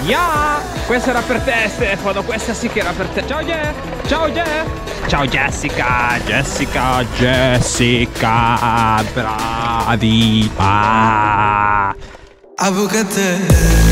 Yeah! Questa era per te, Stefano. Questa sì che era per te. Ciao, Jess. Ciao, Jess. Ciao, Jessica. Jessica. Bravi. Ah. Avvocate.